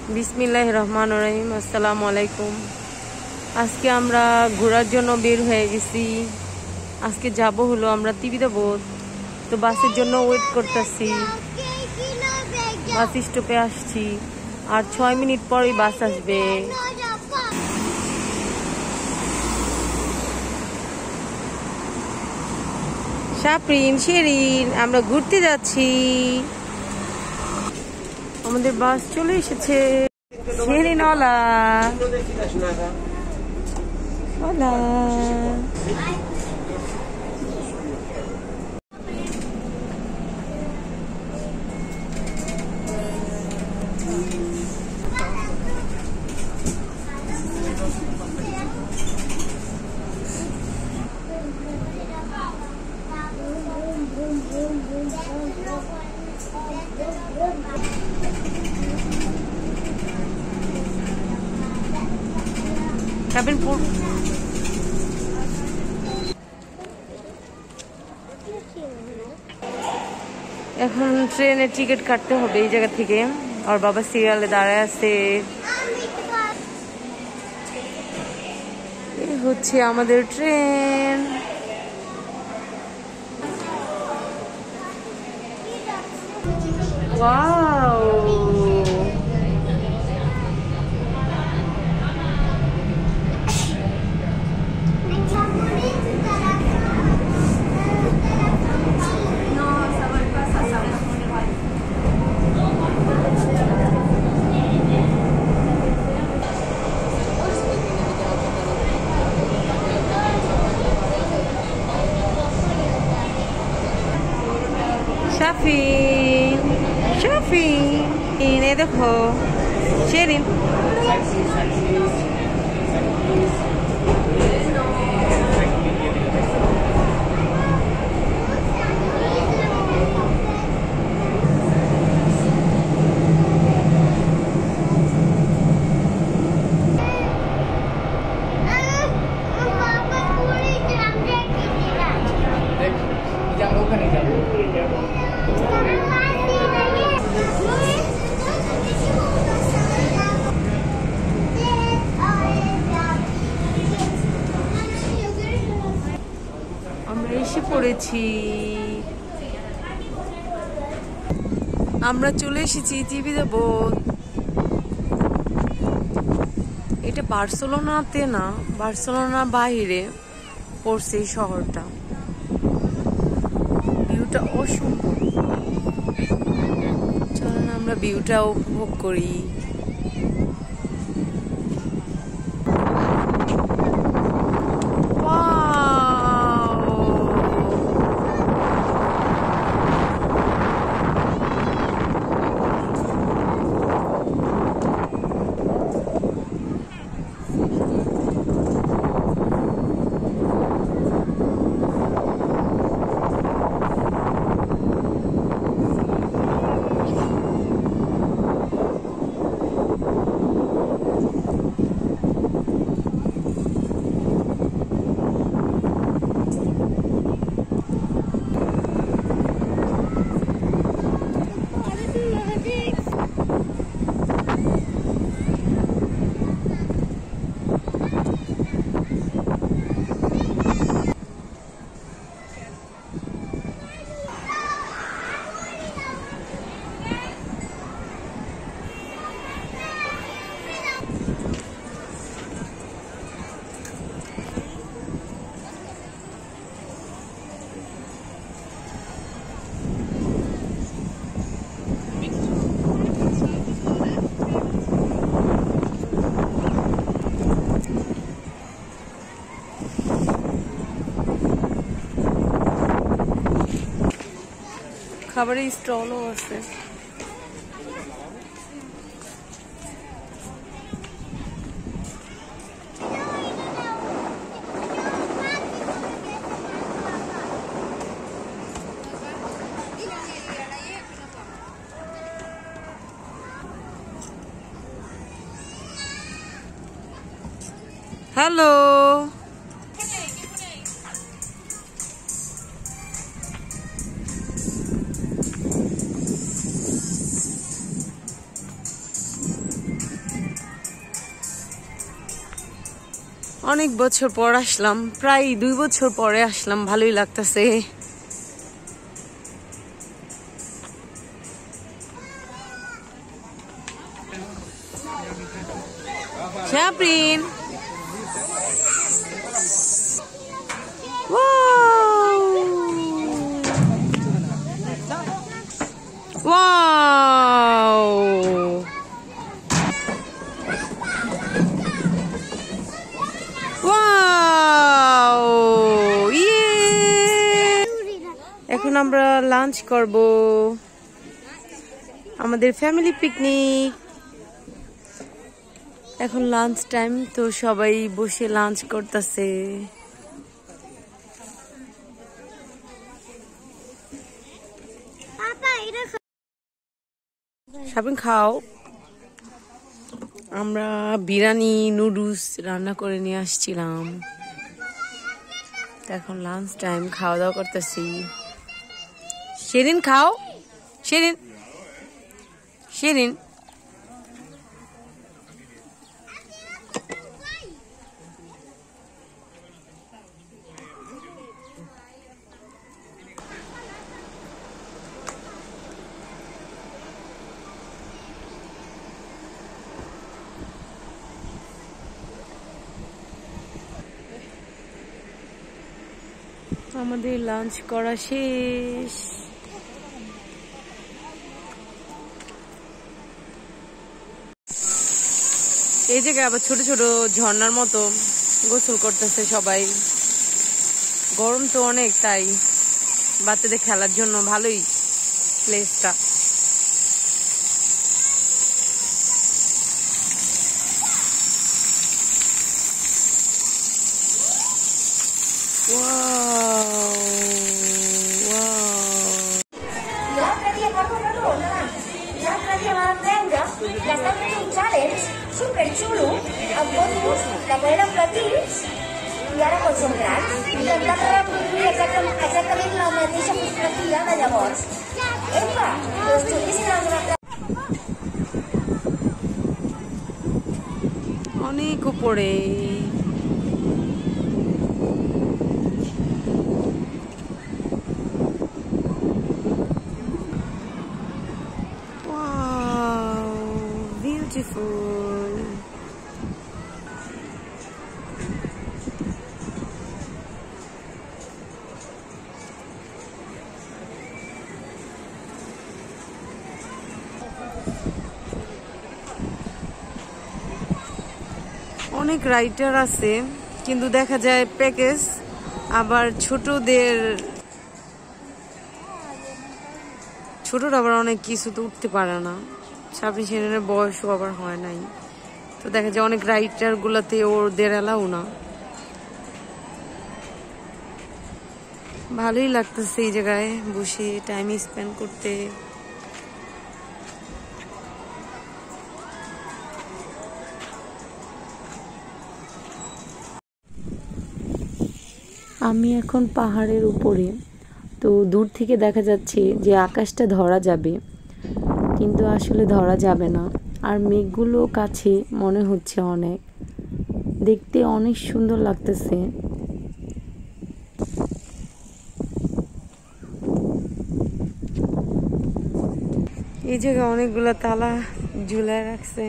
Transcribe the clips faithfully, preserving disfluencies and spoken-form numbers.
বিসমিল্লাহির রহমানির রহিম। আসসালামু আলাইকুম। আজকে আমরা ঘোরার জন্য বের হয়ে গেছি। আজকে যাব হলো আমরা তিবিদাবাদ, তো বাসের জন্য ওয়েট করতেছি। বাস স্টপে আসছি, আর ছয় মিনিট পরেই বাস আসবে। শাপরিন, শেরিন, আমরা ঘুরতে যাচ্ছি। আমাদের বাস চলে এসেছে। শেরিন, ওলা ওলা। কাবিনপুর। এখন ট্রেনের টিকিট কাটতে হবে এই জায়গা থেকে। আর বাবা সিরিয়ালে দাঁড়ায় আছে। এই হচ্ছে আমাদের ট্রেন। ওয়াও, শাফিন শাফিন, এই দেখো শেরিন। আমরা এসে পড়েছি। আমরা চলে এসেছি তিবিদাবাদ। এটা বার্সেলোনাতে না, বার্সেলোনা বাইরে পড়ছে এই শহরটা। ভিউটা অসম্ভব। চলেন আমরা ভিউটা উপভোগ করি। খাবারের স্টলও আছে। হ্যালো, অনেক বছর পর আসলাম, প্রায় দুই বছর পরে আসলাম, ভালোই লাগতেছে। শাপরিন, ওয়াও, ওয়াও, ইয়ে। এখন আমরা লাঞ্চ করব, আমাদের ফ্যামিলি পিকনিক। এখন লাঞ্চ টাইম, তো সবাই বসে লাঞ্চ করতেছে। শাপিং খাও। আমরা বিরিয়ানি নুডলস রান্না করে নিয়ে আসছিলাম। এখন লাঞ্চ টাইম, খাওয়া দাওয়া করতেছি। শেরিন খাও, শেরিন, শেরিন। আমাদের লাঞ্চ করা শেষ। এই জায়গায় আবার ছোট ছোট ঝর্ণার মতো গোসল করতেছে সবাই। গরম তো অনেক, তাই বাচ্চাদের খেলার জন্য ভালোই প্লেসটা। Super chulo, amb fotos de manera platins i ara concentrats, intentant reproduir exactament, exactament la mateixa fotografia de llavors. Epa, però estudissin els অনেক উপরে। Wow, beautiful. অনেক রাইডার আছে, কিন্তু দেখা যায় প্যাকেজ, আবার ছোটদের ছোটরা আবার অনেক কিছু তো উঠতে পারে না। সাবরি সেনের বয়সও আবার হয় নাই, তো দেখা যায় অনেক রাইডার গুলাতে ওদের এলাও না। ভালোই লাগতেছে এই জায়গায় বসে টাইম স্পেন্ড করতে। আমি এখন পাহাড়ের উপরে, তো দূর থেকে দেখা যাচ্ছে যে আকাশটা ধরা যাবে, কিন্তু আসলে ধরা যাবে না। আর মেঘগুলো কাছে মনে হচ্ছে অনেক, দেখতে অনেক সুন্দর লাগতেছে। এই জায়গায় অনেকগুলো তালা ঝুলায় রাখছে।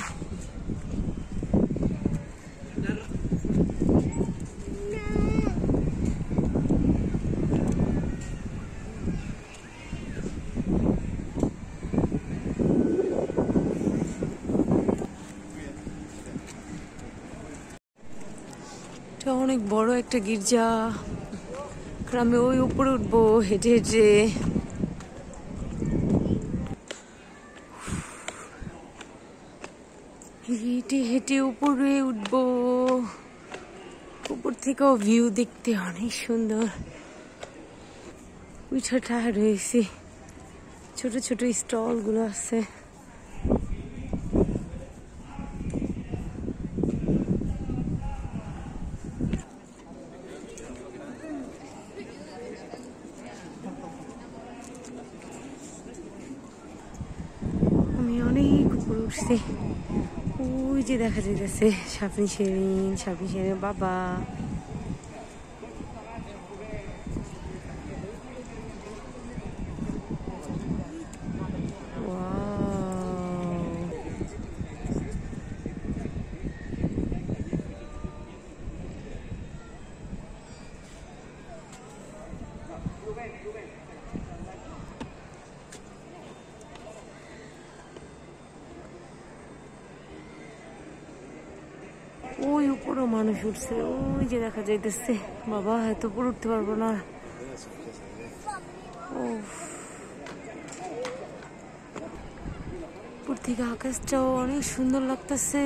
অনেক বড় একটা গির্জা, আমি ওই উপরে উঠবো হেঁটে হেঁটে। হেঁটে হেঁটে উপরে উঠবো, উপর থেকেও ভিউ দেখতে অনেক সুন্দর। উঠাটা রয়েছে, ছোট ছোট স্টল গুলো আছে। আমি অনেক উপরে উঠছি। ওই যে দেখা যাইতেছে সাপনি শেরিন, সাপনি শেরিন বাবা। ওই উপরও মানুষ উঠছে, ওই যে দেখা যাইতেছে। বাবা এত উপর উঠতে পারবো না। ও উপর থেকে আকাশটাও অনেক সুন্দর লাগতেছে।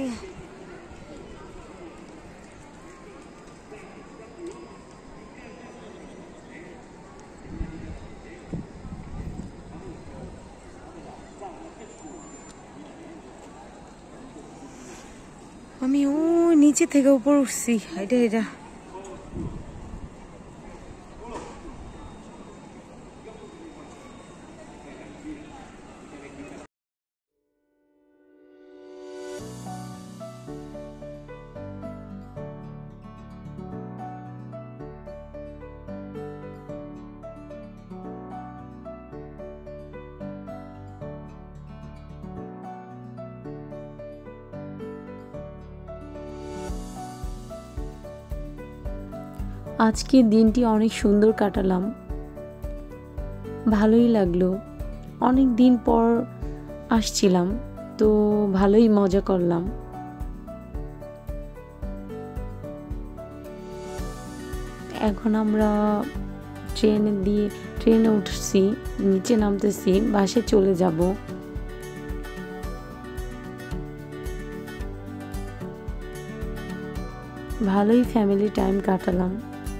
আমি ওই নিচে থেকে উপর উঠছি, এটা এটা আজকের দিনটি অনেক সুন্দর কাটালাম, ভালোই লাগলো। অনেক দিন পর আসছিলাম, তো ভালোই মজা করলাম। এখন আমরা ট্রেনে দিয়ে ট্রেনে উঠছি, নিচে নামতেছি, বাসে চলে যাব। ভালোই ফ্যামিলি টাইম কাটালাম।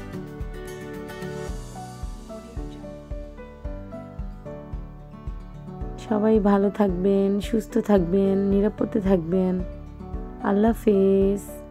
সবাই ভালো থাকবেন, সুস্থ থাকবেন, নিরাপদে থাকবেন। আল্লাহ হাফেজ।